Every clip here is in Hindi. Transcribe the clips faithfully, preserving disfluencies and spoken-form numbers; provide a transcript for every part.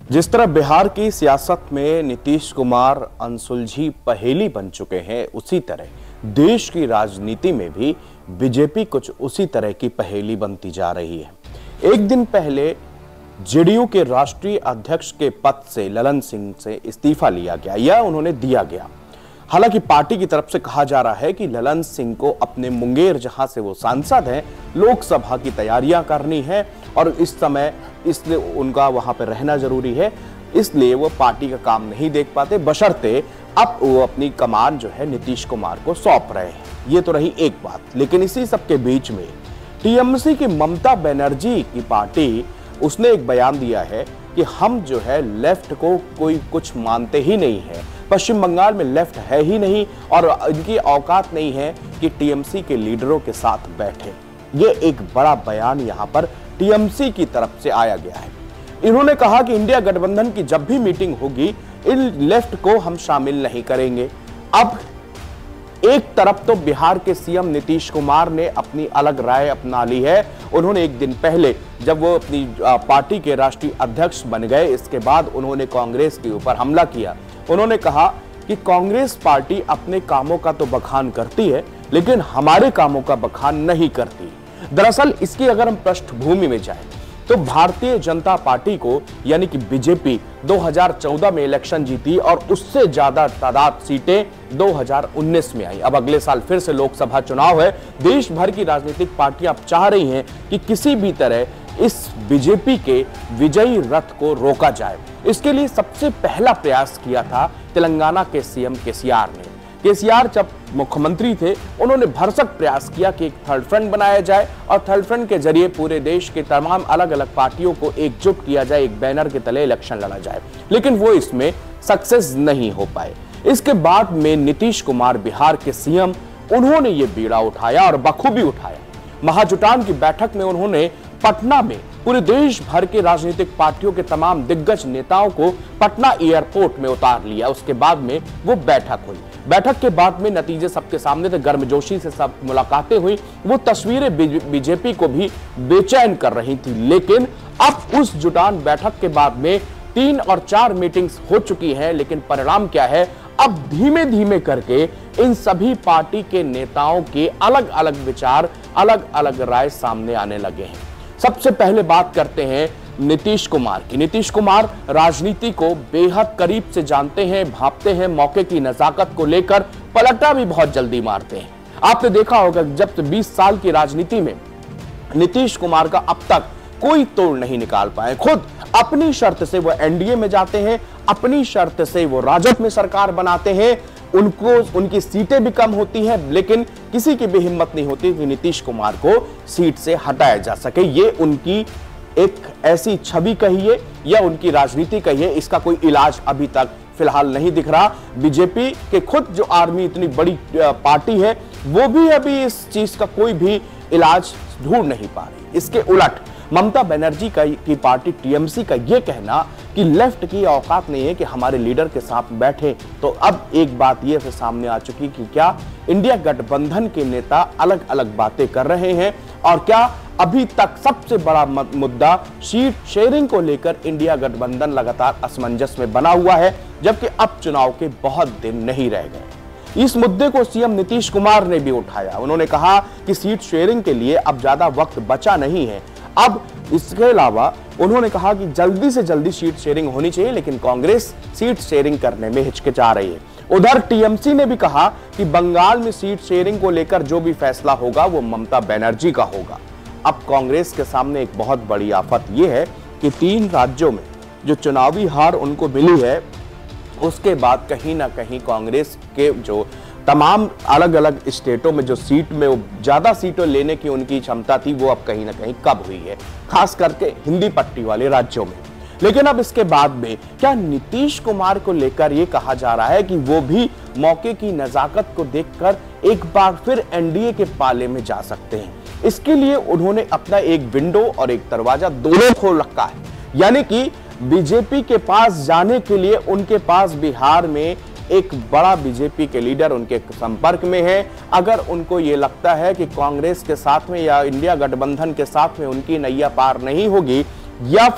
जिस तरह बिहार की सियासत में नीतीश कुमार अनसुलझी पहेली बन चुके हैं, उसी तरह देश की राजनीति में भी बीजेपी कुछ उसी तरह की पहेली बनती जा रही है। एक दिन पहले जेडीयू के राष्ट्रीय अध्यक्ष के पद से ललन सिंह से इस्तीफा लिया गया या उन्होंने दिया गया। हालांकि पार्टी की तरफ से कहा जा रहा है कि ललन सिंह को अपने मुंगेर, जहां से वो सांसद हैं, लोकसभा की तैयारियां करनी है और इस समय इसलिए उनका वहां पर रहना जरूरी है, इसलिए वो पार्टी का काम नहीं देख पाते, बशर्ते अब वो अपनी कमान जो है नीतीश कुमार को सौंप रहे हैं। ये तो रही एक बात। लेकिन इसी सबके बीच में टीएमसी की ममता बनर्जी की पार्टी, उसने एक बयान दिया है कि हम जो है लेफ्ट को कोई कुछ मानते ही नहीं है, पश्चिम बंगाल में लेफ्ट है ही नहीं और इनकी औकात नहीं है कि टीएमसी के लीडरों के साथ बैठे। ये एक बड़ा बयान यहां पर टीएमसी की तरफ से आया गया है। इन्होंने कहा कि इंडिया गठबंधन की जब भी मीटिंग होगी, इन लेफ्ट को हम शामिल नहीं करेंगे। अब एक तरफ तो बिहार के सीएम नीतीश कुमार ने अपनी अलग राय अपना ली है। उन्होंने एक दिन पहले जब वो अपनी पार्टी के राष्ट्रीय अध्यक्ष बन गए, इसके बाद उन्होंने कांग्रेस के ऊपर हमला किया। उन्होंने कहा कि कांग्रेस पार्टी अपने कामों का तो बखान करती है, लेकिन हमारे कामों का बखान नहीं करती। दरअसल इसकी अगर हम पृष्ठभूमि में जाएं, तो भारतीय जनता पार्टी को यानी कि बीजेपी दो हज़ार चौदह में इलेक्शन जीती और उससे ज्यादा तादाद सीटें दो हज़ार उन्नीस में आई। अब अगले साल फिर से लोकसभा चुनाव है। देश भर की राजनीतिक पार्टियां अब चाह रही हैं कि किसी भी तरह इस बीजेपी के विजयी रथ को रोका जाए। इसके लिए सबसे पहला प्रयास किया था तेलंगाना के सीएम केसीआर ने। केसीआर जब मुख्यमंत्री थे, उन्होंने भरसक प्रयास किया कि एक थर्ड फ्रंट बनाया जाए और थर्ड फ्रंट के जरिए पूरे देश के तमाम अलग अलग पार्टियों को एकजुट किया जाए, एक बैनर के तले इलेक्शन लड़ा जाए। लेकिन वो इसमें सक्सेस नहीं हो पाए। इसके बाद में नीतीश कुमार बिहार के सीएम, उन्होंने ये बीड़ा उठाया और बखूबी उठाया। महाजुटान की बैठक में उन्होंने पटना में पूरे देश भर के राजनीतिक पार्टियों के तमाम दिग्गज नेताओं को पटना एयरपोर्ट में उतार लिया। उसके बाद में वो बैठक हुई। बैठक के बाद में नतीजे सबके सामने थे, गर्मजोशी से सब मुलाकातें हुई। वो तस्वीरें बीजेपी को भी बेचैन कर रही थी। लेकिन अब उस जुटान बैठक के बाद में तीन और चार मीटिंग्स हो चुकी हैं, लेकिन परिणाम क्या है? अब धीमे धीमे करके इन सभी पार्टी के नेताओं के अलग अलग विचार, अलग अलग राय सामने आने लगे हैं। सबसे पहले बात करते हैं नीतीश कुमार की। नीतीश कुमार राजनीति को बेहद करीब से जानते हैं, भांपते हैं, मौके की नजाकत को लेकर पलटा भी बहुत जल्दी मारते हैं। आपने देखा होगा जब से बीस साल की राजनीति में नीतीश कुमार का अब तक कोई तोड़ नहीं निकाल पाए। खुद अपनी शर्त से वो एनडीए में जाते हैं, अपनी शर्त से वो राजद में सरकार बनाते हैं। उनको उनकी सीटें भी कम होती हैं, लेकिन किसी की भी हिम्मत नहीं होती कि नीतीश कुमार को सीट से हटाया जा सके। ये उनकी एक ऐसी छवि कहिए या उनकी राजनीति कहिए, इसका कोई इलाज अभी तक फिलहाल नहीं दिख रहा। बीजेपी के खुद जो आर्मी इतनी बड़ी पार्टी है, वो भी अभी इस चीज का कोई भी इलाज ढूंढ नहीं पा रही। इसके उलट ममता बनर्जी का की पार्टी टीएमसी का यह कहना कि लेफ्ट की औकात नहीं है कि हमारे लीडर के साथ बैठे, तो अब एक बात यह फिर सामने आ चुकी कि क्या इंडिया गठबंधन के नेता अलग अलग बातें कर रहे हैं और क्या अभी तक सबसे बड़ा मुद्दा सीट शेयरिंग को लेकर इंडिया गठबंधन लगातार असमंजस में बना हुआ है, जबकि अब चुनाव के बहुत दिन नहीं रह गए। इस मुद्दे को सीएम नीतीश कुमार ने भी उठाया। उन्होंने कहा कि सीट शेयरिंग के लिए अब ज्यादा वक्त बचा नहीं है। अब इसके अलावा उन्होंने कहा कि जल्दी से जल्दी सीट शेयरिंग होनी चाहिए, लेकिन कांग्रेस सीट शेयरिंग करने में हिचकिचा रही है। उधर टीएमसी ने भी कहा कि बंगाल में सीट शेयरिंग को लेकर जो भी फैसला होगा वो ममता बनर्जी का होगा। अब कांग्रेस के सामने एक बहुत बड़ी आफत यह है कि तीन राज्यों में जो चुनावी हार उनको मिली है, उसके बाद कहीं ना कहीं कांग्रेस के जो तमाम अलग अलग स्टेटों में जो सीट में वो ज्यादा सीटें लेने की उनकी क्षमता थी, वो अब कहीं ना कहीं कम हुई है, खास करके हिंदी पट्टी वाले राज्यों में। लेकिन अब इसके बाद में क्या नीतीश कुमार को लेकर यह कहा जा रहा है कि वो भी मौके की नजाकत को देखकर एक बार फिर एनडीए के पाले में जा सकते हैं। इसके लिए उन्होंने अपना एक विंडो और एक दरवाजा दोनों खोल रखा है, यानी कि बीजेपी के पास जाने के लिए उनके पास बिहार में एक बड़ा बीजेपी के लीडर उनके संपर्क में है। अगर उनको ये लगता है कि कांग्रेस के साथ में या इंडिया गठबंधन के साथ में उनकी नैया पार नहीं होगी, या फिर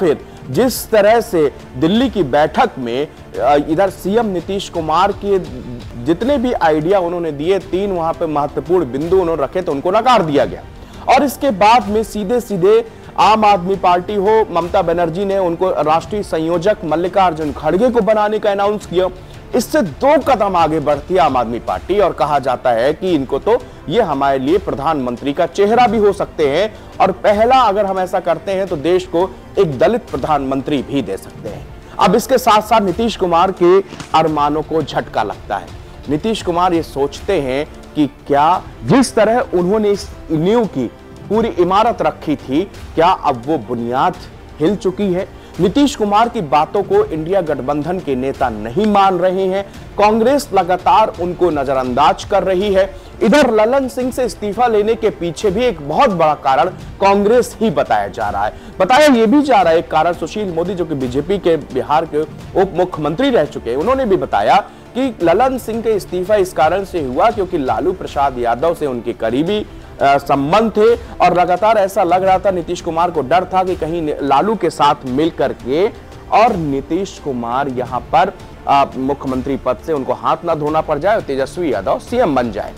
जिस तरह से दिल्ली की बैठक में इधर सीएम नीतीश कुमार के जितने भी आइडिया उन्होंने दिए, तीन वहां पे महत्वपूर्ण बिंदु उन्होंने रखे तो उनको नकार दिया गया। और इसके बाद में सीधे सीधे आम आदमी पार्टी हो, ममता बनर्जी ने उनको राष्ट्रीय संयोजक मल्लिकार्जुन खड़गे को बनाने का अनाउंस किया। इससे दो कदम आगे बढ़ती आम आदमी पार्टी और कहा जाता है कि इनको तो ये हमारे लिए प्रधानमंत्री का चेहरा भी हो सकते हैं, और पहला अगर हम ऐसा करते हैं तो देश को एक दलित प्रधानमंत्री भी दे सकते हैं। अब इसके साथ साथ नीतीश कुमार के अरमानों को झटका लगता है। नीतीश कुमार ये सोचते हैं कि क्या जिस तरह उन्होंने इस नींव की पूरी इमारत रखी थी, क्या अब वो बुनियाद हिल चुकी है? नीतीश कुमार की बातों को इंडिया गठबंधन के नेता नहीं मान रहे हैं। कांग्रेस लगातार उनको नजरअंदाज कर रही है। इधर ललन सिंह से इस्तीफा लेने के पीछे भी एक बहुत बड़ा कारण कांग्रेस ही बताया जा रहा है। बताया यह भी जा रहा है एक कारण सुशील मोदी, जो कि बीजेपी के बिहार के उप मुख्यमंत्री रह चुके हैं, उन्होंने भी बताया कि ललन सिंह के इस्तीफा इस कारण से हुआ क्योंकि लालू प्रसाद यादव से उनके करीबी संबंध थे, और लगातार ऐसा लग रहा था, नीतीश कुमार को डर था कि कहीं लालू के साथ मिलकर के और नीतीश कुमार यहां पर मुख्यमंत्री पद से उनको हाथ ना धोना पड़ जाए और तेजस्वी यादव सीएम बन जाए।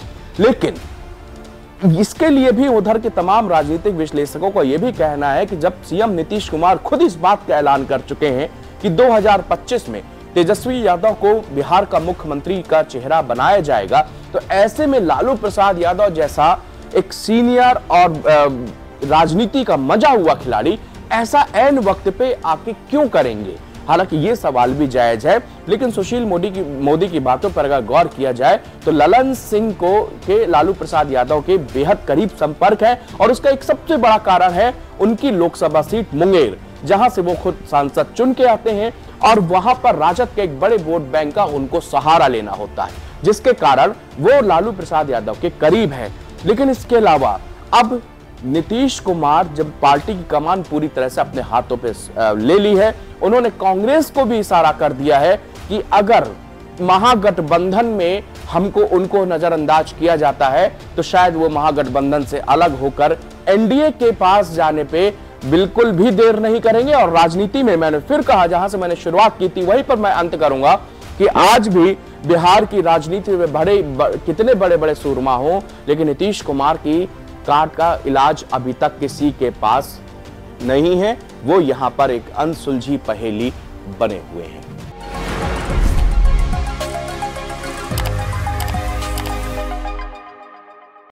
लेकिन इसके लिए भी उधर के तमाम राजनीतिक विश्लेषकों का यह भी कहना है कि जब सीएम नीतीश कुमार खुद इस बात का ऐलान कर चुके हैं कि दो हज़ार पच्चीस में तेजस्वी यादव को बिहार का मुख्यमंत्री का चेहरा बनाया जाएगा, तो ऐसे में लालू प्रसाद यादव जैसा एक सीनियर और राजनीति का मजा हुआ खिलाड़ी ऐसा ऐन वक्त पे आके क्यों करेंगे? हालांकि ये सवाल भी जायज है, लेकिन सुशील मोदी की मोदी की बातों पर अगर गौर किया जाए तो ललन सिंह को के लालू प्रसाद यादव के बेहद करीब संपर्क है, और उसका एक सबसे बड़ा कारण है उनकी लोकसभा सीट मुंगेर, जहां से वो खुद सांसद चुन के आते हैं, और वहां पर राजद के एक बड़े वोट बैंक का उनको सहारा लेना होता है, जिसके कारण वो लालू प्रसाद यादव के करीब है। लेकिन इसके अलावा अब नीतीश कुमार जब पार्टी की कमान पूरी तरह से अपने हाथों पे ले ली है, उन्होंने कांग्रेस को भी इशारा कर दिया है कि अगर महागठबंधन में हमको उनको नजरअंदाज किया जाता है तो शायद वो महागठबंधन से अलग होकर एनडीए के पास जाने पे बिल्कुल भी देर नहीं करेंगे। और राजनीति में मैंने फिर कहा, जहां से मैंने शुरुआत की थी वहीं पर मैं अंत करूंगा कि आज भी बिहार की राजनीति में बड़े ब, कितने बड़े बड़े सूरमा हों, लेकिन नीतीश कुमार की कार्ड का इलाज अभी तक किसी के पास नहीं है। वो यहां पर एक अनसुलझी पहेली बने हुए हैं।